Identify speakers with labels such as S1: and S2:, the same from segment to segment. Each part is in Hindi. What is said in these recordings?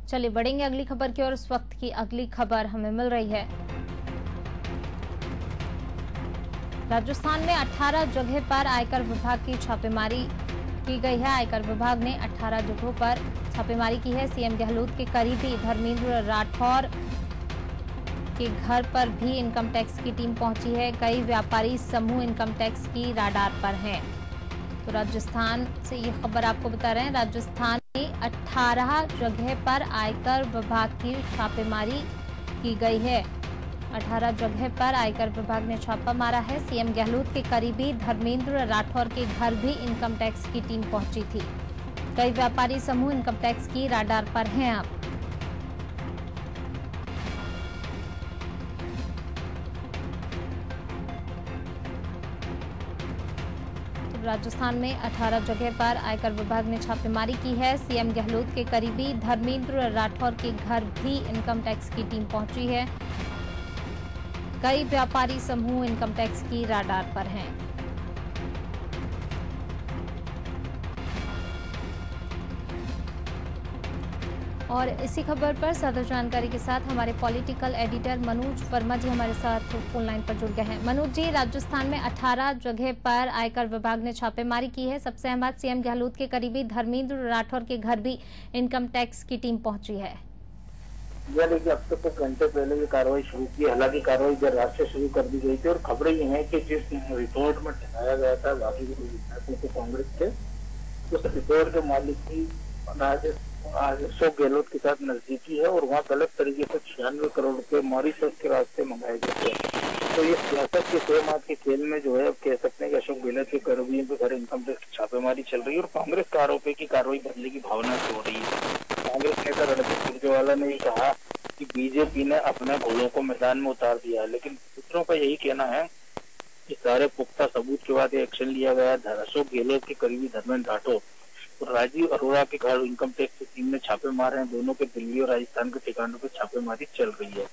S1: चलिए बढ़ेंगे अगली खबर की ओर। इस वक्त की अगली खबर हमें मिल रही है। राजस्थान में 18 जगह पर आयकर विभाग की छापेमारी की गई है। आयकर विभाग ने 18 जगहों पर छापेमारी की है। सीएम गहलोत के करीबी धर्मेंद्र राठौर के घर पर भी इनकम टैक्स की टीम पहुंची है। कई व्यापारी समूह इनकम टैक्स की राडार पर हैं। तो राजस्थान से ये खबर आपको बता रहे हैं। राजस्थान में 18 जगह पर आयकर विभाग की छापेमारी की गई है। 18 जगह पर आयकर विभाग ने छापा मारा है। सीएम गहलोत के करीबी धर्मेंद्र राठौर के घर भी इनकम टैक्स की टीम पहुंची थी। कई व्यापारी समूह इनकम टैक्स की राडार पर हैं। अब राजस्थान में 18 जगह पर आयकर विभाग ने छापेमारी की है। सीएम गहलोत के करीबी धर्मेंद्र राठौर के घर भी इनकम टैक्स की टीम पहुंची है। कई व्यापारी समूह इनकम टैक्स की राडार पर हैं। और इसी खबर पर ज्यादा जानकारी के साथ हमारे पॉलिटिकल एडिटर मनोज वर्मा जी हमारे साथ फोन लाइन पर जुड़ गए हैं। मनोज जी, राजस्थान में 18 जगह पर आयकर विभाग ने छापेमारी की है। सबसे अहम बात, सीएम गहलोत के करीबी धर्मेंद्र राठौर के घर भी इनकम टैक्स की टीम पहुंची है।
S2: यह देखिए, अब तक कुछ घंटे पहले ये कार्रवाई शुरू की। हालांकि कार्रवाई देर रात से शुरू कर दी गई थी और खबरें ये हैं कि जिस रिपोर्ट में ठहराया गया था बाकी विधायकों को कांग्रेस के, उस रिपोर्ट के मालिक की अशोक गहलोत के साथ नजदीकी है और वहाँ गलत तरीके से 96 करोड़ रुपए मॉरिशस के रास्ते मंगाए गए थे। तो ये सियासत के खेल के खेल में जो है, अब कह सकते हैं कि अशोक गहलोत के कर्मियों पे घर इनकम टैक्स की छापेमारी चल रही है और कांग्रेस का आरोप है कि कार्रवाई बदलने की भावना से हो रही है। कांग्रेस नेता रणदीप सुरजेवाला ने ये कहा कि बीजेपी ने अपने घोड़ों को मैदान में उतार दिया है, लेकिन सूत्रों का यही कहना है कि सारे पुख्ता सबूत के बाद एक्शन लिया गया। अशोक गहलोत के करीबी धर्मेंद्र राठौर और राजीव अरोड़ा के घर इनकम टैक्स की टीम ने छापे मारे हैं। दोनों के दिल्ली और राजस्थान के ठिकानों पर छापेमारी चल रही है।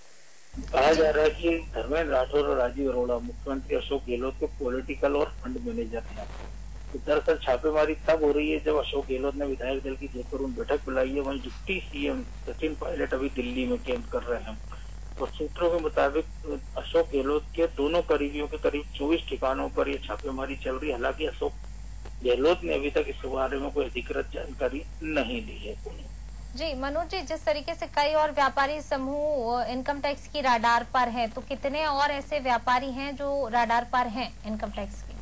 S2: कहा जा रहा है कि धर्मेंद्र राठौर और राजीव अरोड़ा मुख्यमंत्री अशोक गहलोत के पॉलिटिकल और फंड मैनेजर हैं। तो दरअसल छापेमारी तब हो रही है जब अशोक गहलोत ने विधायक दल की जयपुर में बैठक बुलाई है। वहीं डिप्टी सीएम सचिन पायलट अभी दिल्ली में कैंप कर रहे हैं। और सूत्रों के मुताबिक अशोक गहलोत के दोनों करीबियों के करीब 24 ठिकानों पर यह छापेमारी चल रही है। हालांकि अशोक गहलोत ने अभी तक इस बारे में कोई अधिकृत जानकारी नहीं दी है।
S1: जी मनोज जी, जिस तरीके से कई और व्यापारी समूह इनकम टैक्स की राडार पर हैं, तो कितने और ऐसे व्यापारी हैं जो राडार पर हैं इनकम टैक्स की?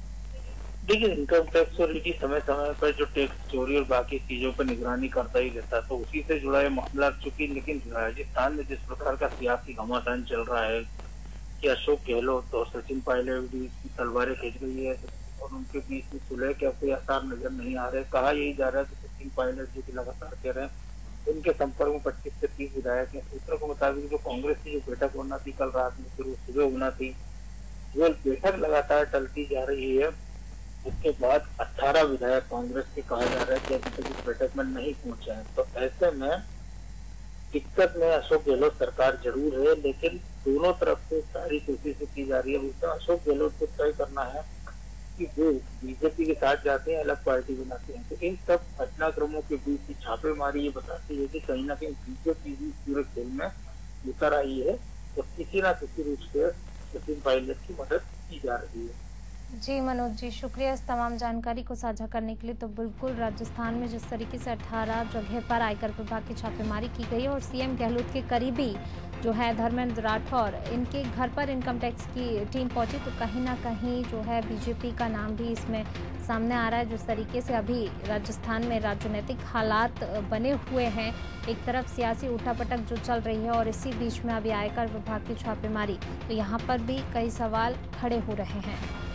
S2: देखिए, इनकम टैक्स और ईडी समय समय पर जो टैक्स चोरी और बाकी चीजों पर निगरानी करता ही रहता है, तो उसी से जुड़ा ये मामला। चूंकि लेकिन राजस्थान में जिस प्रकार का सियासी घमासान चल रहा है कि अशोक गहलोत और सचिन पायलट की तलवारें खींच गई है और उनके बीच में सुलह के कोई आसार नजर नहीं आ रहे। कहा यही जा रहा है कि सचिन पायलट जो कि लगातार कह रहे हैं उनके संपर्क में 25 से 30 विधायक हैं। सूत्रों के मुताबिक जो कांग्रेस की जो बैठक होना थी कल रात में, फिर वो सुबह होना थी, वो बैठक लगातार टलती जा रही है। उसके बाद 18 विधायक कांग्रेस के कहा जा रहा है कि अभी तक इस बैठक में नहीं पहुंचे हैं। तो ऐसे में दिक्कत में अशोक गहलोत सरकार जरूर है, लेकिन दोनों तरफ से सारी कोशिशें की जा रही है। उसका अशोक गहलोत को तय करना है कि वो बीजेपी के साथ जाते हैं, अलग पार्टी बनाते हैं। तो इन सब घटनाक्रमों के बीच की छापेमारी ये बताती है कि कहीं ना कहीं बीजेपी भी पूरे खेल में उतर आई है और किसी न किसी रूप से सचिन पायलट की मदद की जा रही है।
S1: जी मनोज जी, शुक्रिया इस तमाम जानकारी को साझा करने के लिए। तो बिल्कुल राजस्थान में जिस तरीके से 18 जगह पर आयकर विभाग की छापेमारी की गई है और सीएम गहलोत के करीबी जो है धर्मेंद्र राठौर, इनके घर पर इनकम टैक्स की टीम पहुंची, तो कहीं ना कहीं जो है बीजेपी का नाम भी इसमें सामने आ रहा है। जिस तरीके से अभी राजस्थान में राजनीतिक हालात बने हुए हैं, एक तरफ सियासी उठापटक जो चल रही है और इसी बीच में अभी आयकर विभाग की छापेमारी, तो यहाँ पर भी कई सवाल खड़े हो रहे हैं।